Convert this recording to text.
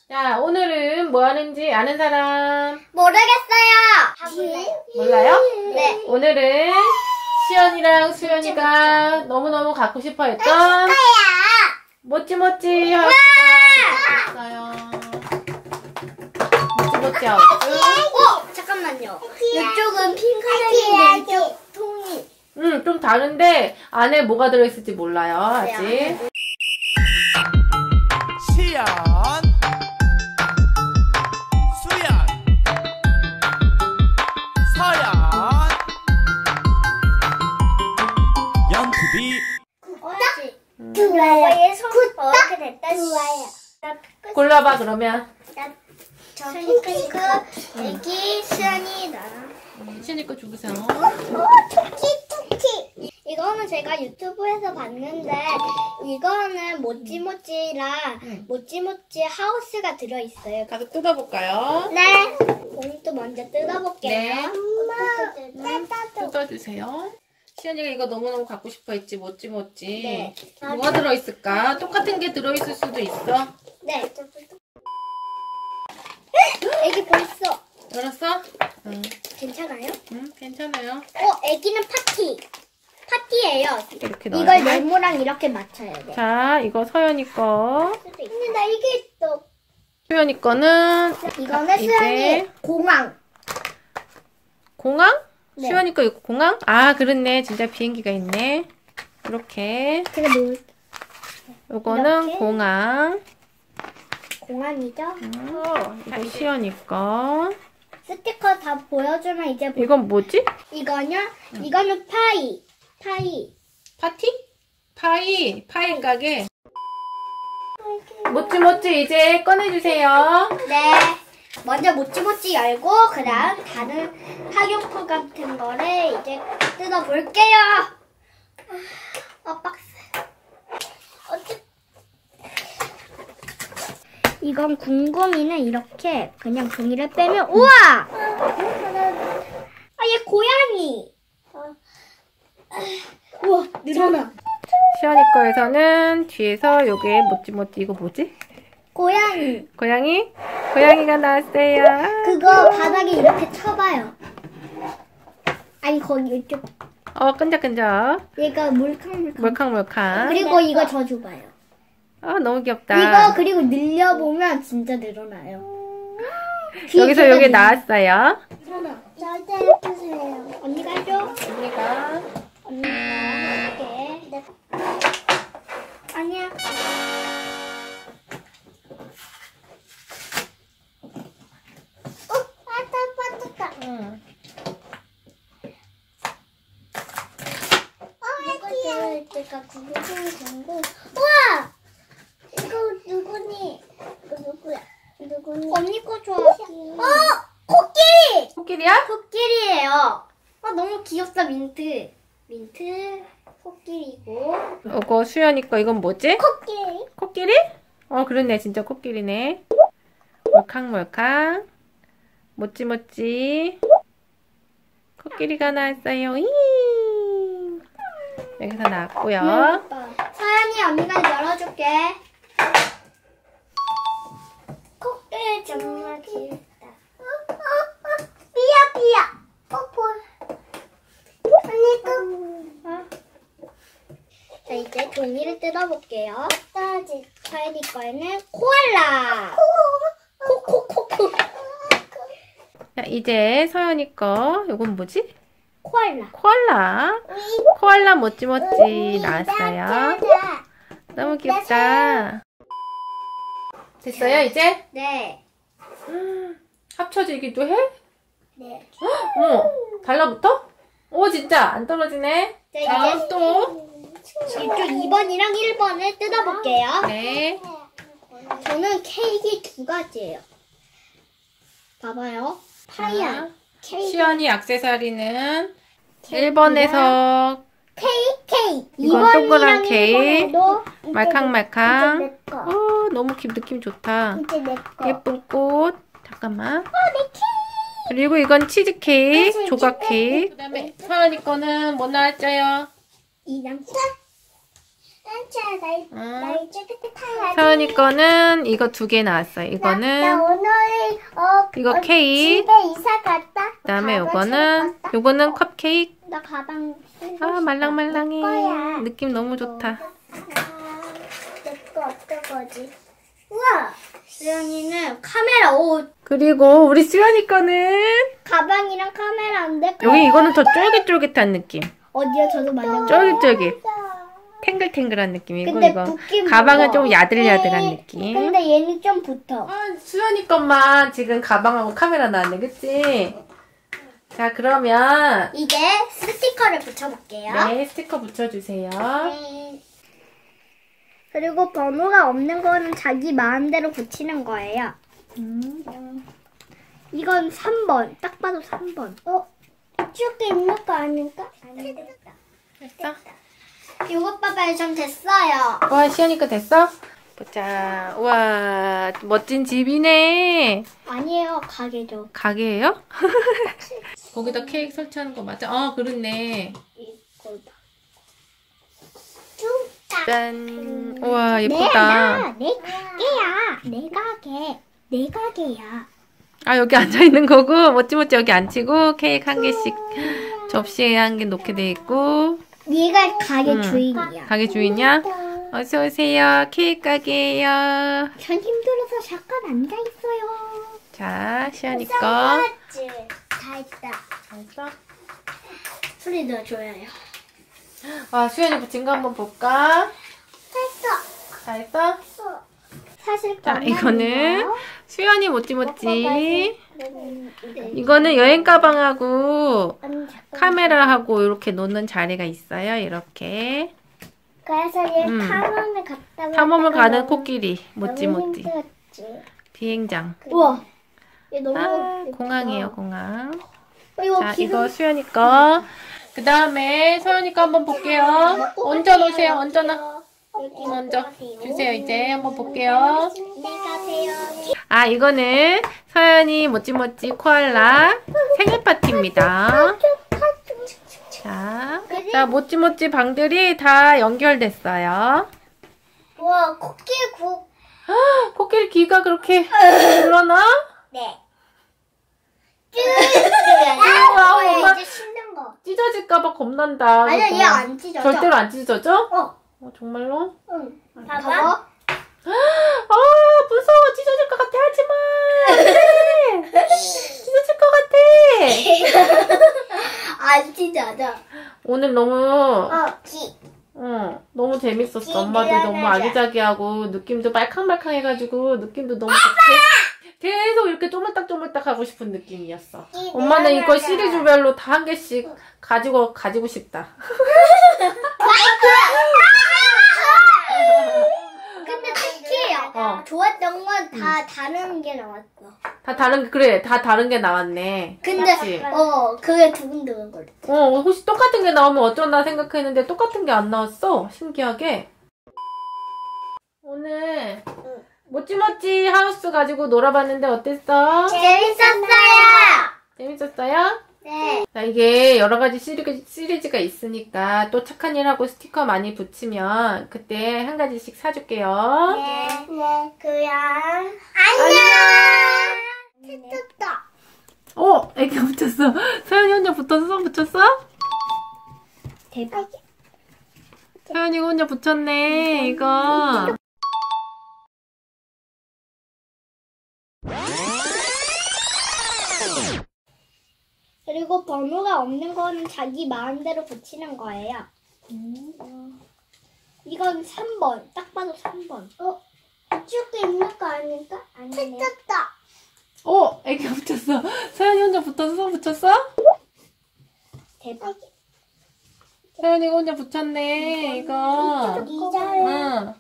자, 오늘은 뭐 하는지 아는 사람? 모르겠어요. 몰라요? 네. 오늘은 시연이랑 수연이가 너무너무 갖고 싶어 했던 모찌모찌 하우스가 있어요. 모찌모찌 하우스. 잠깐만요. 이쪽은 핑크색인데 이쪽 통이. 좀 다른데 안에 뭐가 들어있을지 몰라요, 아직. 시연, 수연, 서연, 연투비. 좋아요. 구독 좋아요. 골라봐, 그러면. 저 핑크, 애기, 수연이, 나랑. 시연이 거 주세요. 토끼. 이거는 제가 유튜브에서 봤는데 이거는 모찌모찌랑 모찌모찌 하우스가 들어있어요. 가서 뜯어볼까요? 네. 봉투 먼저 뜯어볼게요. 네. 엄마. 뜯어주세요. 시연이가 이거 너무너무 갖고 싶어 했지, 모찌모찌. 네. 뭐가 들어있을까? 똑같은 게 들어있을 수도 있어. 네. 애기 벌써. 알았어? 응. 괜찮아요? 응, 괜찮아요. 애기는 파티예요. 이렇게 이걸 넣어요. 네모랑 이렇게 맞춰야 돼. 자, 이거 서연이 거. 근데 나 이게 또 수연이 거는 이거는 이제 수연이 공항. 공항? 네. 수연이 거 이거 공항? 아, 그렇네. 진짜 비행기가 있네. 이렇게. 제가 놓을 요거는 이렇게? 공항. 공항이죠? 이거 시연이 거. 스티커 다 보여주면 이제 이건 뭐지? 이거는 파이. 파티? 파이 가게. 모찌모찌 이제 꺼내주세요. 네. 먼저 모찌모찌 열고 그다음 다른 학용품 같은 거를 이제 뜯어볼게요. 박스. 이건 궁금이는 이렇게 그냥 종이를 빼면 우와! 얘 고양이. 우와, 늘어나. 시연이 거에서는 뒤에서 요게 모찌모찌 이거 뭐지? 고양이. 고양이? 고양이가 나왔어요. 그거 바닥에 이렇게 쳐봐요. 아니 거기 이쪽. 끈적끈적. 얘가 몰캉몰캉. 몰캉몰캉. 그리고 이거 저 줘봐요. 너무 귀엽다. 이거 그리고 늘려보면 진짜 늘어나요. 여기서 요게 나왔어요. 저한테 해주세요. 언니가 해줘. 언니가 할게. 네. 아니야. 빠딱빠딱다. 응. 이거 궁금해. 우와! 이거 누구니? 이거 누구야? 누구니? 언니 거 좋아. 코끼리! 코끼리야? 코끼리예요. 너무 귀엽다, 민트. 코끼리고. 요거 수연이 거 이건 뭐지? 코끼리. 코끼리? 그렇네. 진짜 코끼리네. 몰캉몰캉. 모찌모찌. 코끼리가 나왔어요. 여기서 나왔고요. 서연이 언니가 열어줄게. 코끼리 정말 귀엽다. 삐야. 언니 거. 자, 이제 종이를 뜯어볼게요. 서연이 거에는 코알라. 코코코코. 자, 이제 서연이 거 요건 뭐지? 코알라. 코알라 모찌모찌 나왔어요. 너무 귀엽다. 됐어요, 이제? 네. 합쳐지기도 해? 네. 어머, 달라붙어? 진짜 안 떨어지네. 네, 다음 이제 또. 이쪽 2번이랑 1번을 뜯어볼게요. 네. 저는 케이크 2가지예요. 봐봐요. 파이야. 케이크. 시연이 액세서리는 1번에서 케이크. 이건 동그란 케이크. 2번에도 말캉말캉. 내 거. 너무 느낌 좋다. 이제 내 거. 예쁜 꽃. 잠깐만. 내 케이크. 그리고 이건 치즈케이크, 조각 케이크. 그 다음에 서연이 거는 뭐 나왔어요? 이 남자. 나 이제 끝에 타야 서연이 거는 이거 2개 나왔어요. 나 이거는 오늘 이거 케이크. 집에 이사 갔다. 그다음에 가방 요거는 컵케이크. 나 가방 쓰고 아, 말랑말랑해. 거야. 느낌 너무 좋다. 내거 어떤 거지? 우와! 수연이는 카메라 옷 그리고 우리 수연이 거는 가방이랑 카메라인데 여기 이거는 더 쫄깃쫄깃한 느낌. 어디요? 저도 만져. 쫄깃쫄깃. 탱글탱글한 느낌이고 근데 이거 붓긴 가방은 붓어. 좀 야들야들한 느낌. 근데 얘는 좀 붙어. 수연이 것만 지금 가방하고 카메라 나왔네, 그치? 자, 그러면 이제 스티커를 붙여볼게요. 네, 스티커 붙여주세요. 네. 그리고 번호가 없는 거는 자기 마음대로 붙이는 거예요. 이건 3번. 딱 봐도 3번. 이쪽에 있는 거 아닐까? 아니, 됐다. 됐어? 이것 봐봐요. 좀 됐어요. 와, 시연이 거 됐어? 보자. 우와, 멋진 집이네. 아니에요. 가게죠. 가게예요? 거기다 케이크 설치하는 거 맞아? 그렇네. 이거다. 짠. 우와, 예쁘다. 내 가게야. 내 가게. 내 가게야. 아, 여기 앉아있는 거고, 멋지멋지 여기 앉히고, 케이크 한 개씩 접시에 한 개 놓게 돼 있고. 얘가 가게 주인이야. 가게 주인이야? 어서오세요. 케이크 가게예요. 전 힘들어서 잠깐 앉아있어요. 자, 시연이 거. 다 했다. 됐어? 소리 넣어줘요. 와, 수연이 붙인 거 한번 볼까? 했어. 다 했어? 사실 자, 이거는 수연이 모찌모찌. 네. 이거는 여행 가방하고 카메라하고 이렇게 놓는 자리가 있어요. 이렇게. 그래서 얘 탐험을 갔다 탐험을 가는 코끼리. 모찌모찌. 힘들었지. 비행장. 우와. 얘 너무 아, 예쁘다. 공항이에요, 공항. 이거 자, 기름 이거 수연이 거. 그 다음에 서연이 거 한번 볼게요. 얹어놓으세요, 얹어놔. 먼저 주세요. 이제 한번 볼게요. 가세요. 아, 이거는 서연이 모찌모찌 코알라 생일 파티입니다. 자, 모찌모찌 방들이 다 연결됐어요. 우와, 코끼리 국. 코끼리 귀가 그렇게 불러나? 네. 아, 엄마. 이제 씻는 거. 찢어질까봐 겁난다. 아니야, 그거. 얘 안 찢어져. 절대로 안 찢어져? 어. 정말로? 응. 봐봐. 아, 무서워. 찢어질 것 같아. 하지 마. 안 돼. 찢어질 것 같아. 안 찢어져. 오늘 너무 기. 너무 재밌었어. 기 엄마도 너무 늘어나자. 아기자기하고 느낌도 말캉말캉해가지고 느낌도 너무 좋고 계속 이렇게 쪼물딱쪼물딱 하고 싶은 느낌이었어. 기 엄마는 이거 늘어나자. 시리즈별로 다 한 개씩 가지고 싶다. 근데 특히 좋았던 건 다 다른 게 나왔어. 다 다른 그래 다 다른 게 나왔네. 근데 그치? 그게 두근두근 거려. 혹시 똑같은 게 나오면 어쩌나 생각했는데 똑같은 게 안 나왔어. 신기하게. 오늘 모찌모찌 하우스 가지고 놀아봤는데 어땠어? 재밌었어요. 재밌었어요? 네. 자, 이게 여러 가지 시리즈가 있으니까 또 착한 일 하고 스티커 많이 붙이면 그때 한 가지씩 사줄게요. 네. 그냥 안녕. 됐다. 애기 붙였어. 서연이 혼자 붙였어? 대박. 서연이가 혼자 붙였네, 이거. 그리고 번호가 없는 거는 자기 마음대로 붙이는 거예요. 이건 3번. 딱 봐도 3번. 이쪽에 있는 거 아닐까? 아니네. 됐다. 애기가 붙였어. 서연이 혼자 붙였어? 대박. 서연이가 혼자 붙였네, 이거. 이자를